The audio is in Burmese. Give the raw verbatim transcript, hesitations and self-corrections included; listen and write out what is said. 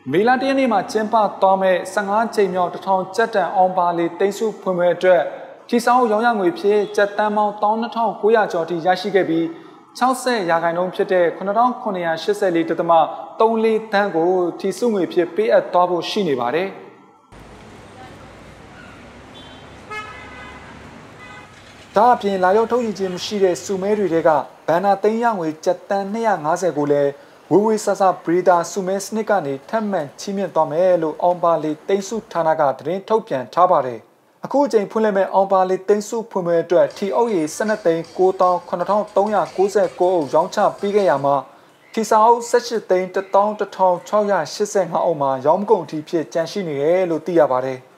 မေလတရနေ့မှာကျင်းပသွားမဲ့ဆယ့်ငါးချိန်မြောက်တစ်ထောင်ကျပ်တန်အောင်ပါလီတိတ်ဆုဖွင့်ပွဲအတွက်ထီဆောင်ရောင်းရငွေဖြစ်ကျပ်တန်းပေါင်းတစ်နှစ်ထောင်ကိုးရာကျော်ထိရရှိခဲ့ပြီး၆၀ရာခိုင်နှုန်းဖြစ်တဲ့ခုနှစ်ထောင်ခုနှစ်ရာ၈၄ဒသမ သုံးလေးတန်းကိုထီစုငွေဖြစ်ပေးအပ်သွားဖို့ရှိနေပါတယ်။ဒါအပြင်လာရောက်ထုတ်ယူခြင်းမရှိတဲ့စုမဲတွေကဘန်နာသိန်းရငွေကျပ်တန်းနှစ်ရာငါးဆယ်ကိုလည်းဝေဝေဆဆဘရီဒါစုမဲစနစ်ကနေထပ်မံချီးမြှင့်သွားမယ်လို့အောင်ပါလီတိတ်ဆုဌာနကသတင်းထုတ်ပြန်ထားပါတယ်။အခုအချိန်ဖွင့်လှစ်မဲ့အောင်ပါလီတိတ်ဆုဖွင့်ပွဲအတွက်ထီအုပ်ရည်၁၂သိန်းကိုးသောင်းခုနှစ်ထောင်သုံးရာကိုးဆယ်ကိုအုပ်ရောင်းချပေးခဲ့ရမှာထီစာအုပ်၁၈သိန်းတစ်သောင်းတစ်ထောင်ခြောက်ရာ၈၅အုပ်မှာရောင်းကုန်အထိဖြစ်ကျန်ရှိနေတယ်လို့သိရပါတယ်။